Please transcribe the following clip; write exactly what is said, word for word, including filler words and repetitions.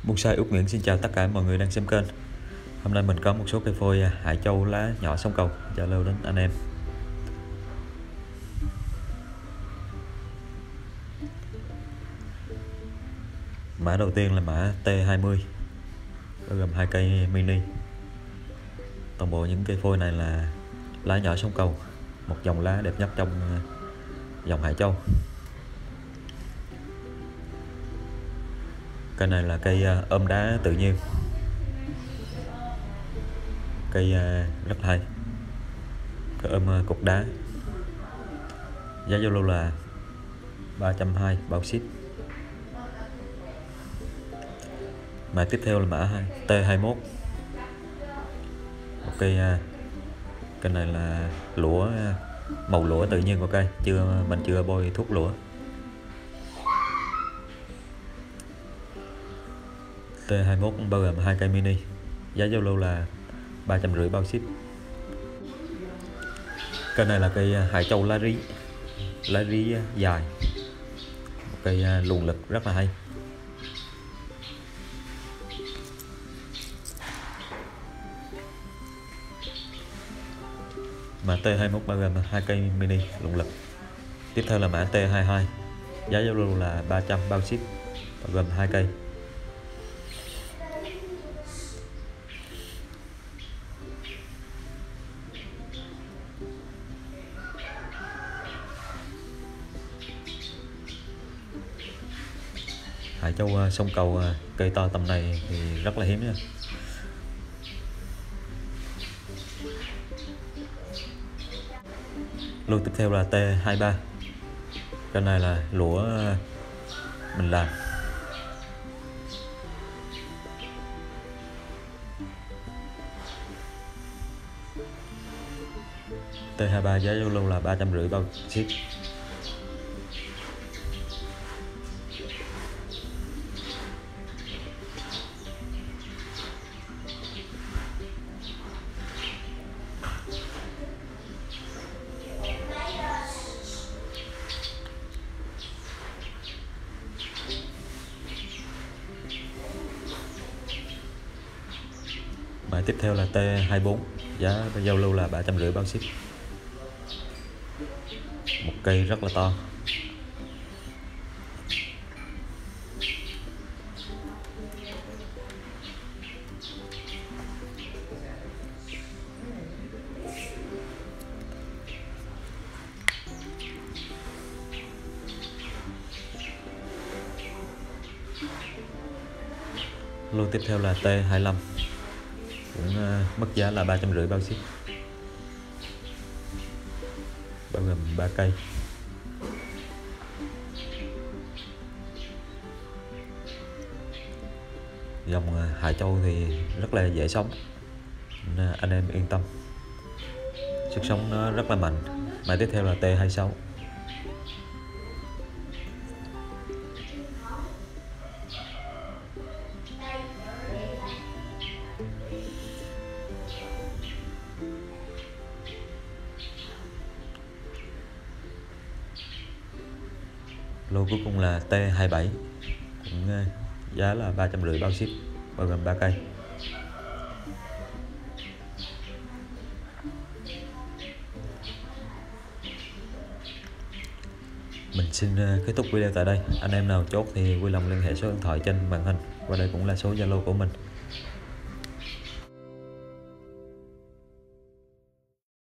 Bonsai Úc Nguyễn xin chào tất cả mọi người đang xem kênh. Hôm nay mình có một số cây phôi Hải Châu lá nhỏ sông cầu giao lưu đến anh em. Mã đầu tiên là mã T hai mươi, bao gồm hai cây mini. Toàn bộ những cây phôi này là lá nhỏ sông cầu, một dòng lá đẹp nhất trong dòng Hải Châu. Cây này là cây ôm đá tự nhiên, cây rất hay, cây ôm cục đá. Giá giao lưu là ba trăm hai mươi bao ship. Mã tiếp theo là mã T hai mốt, một cây cây này là lũa, màu lũa tự nhiên của cây, chưa mình chưa bôi thuốc lũa. T hai mốt bao gồm hai cây mini, giá giao lưu là ba trăm rưỡi bao ship. Cây này là cây Hải Châu lá rí, lá rí dài, một cây luồn lực rất là hay. Mã T hai mốt bao gồm hai cây mini luồn lực. Tiếp theo là mã T hai hai, giá giao lưu là ba trăm bao ship, bao gồm hai cây. Hải Châu sông cầu cây to tầm này thì rất là hiếm nha. Lô tiếp theo là T hai ba, cái này là lũa mình làm. T hai ba giá giao lưu là ba trăm rưỡi bao ship. Mã tiếp theo là T hai bốn, giá giao lưu là ba trăm rưỡi bao ship. Một cây rất là to. Lô tiếp theo là T hai lăm, cũng uh, mất giá là ba trăm rưỡi bao ship, bao gồm ba cây. Dòng uh, Hải Châu thì rất là dễ sống, nên anh em yên tâm, sức sống nó rất là mạnh. Mã tiếp theo là T hai sáu. Lô cuối cùng là T hai bảy, cũng giá là ba trăm rưỡi bao ship, bao gồm ba cây. Mình xin kết thúc video tại đây. Anh em nào chốt thì vui lòng liên hệ số điện thoại trên màn hình, và đây cũng là số Zalo của mình.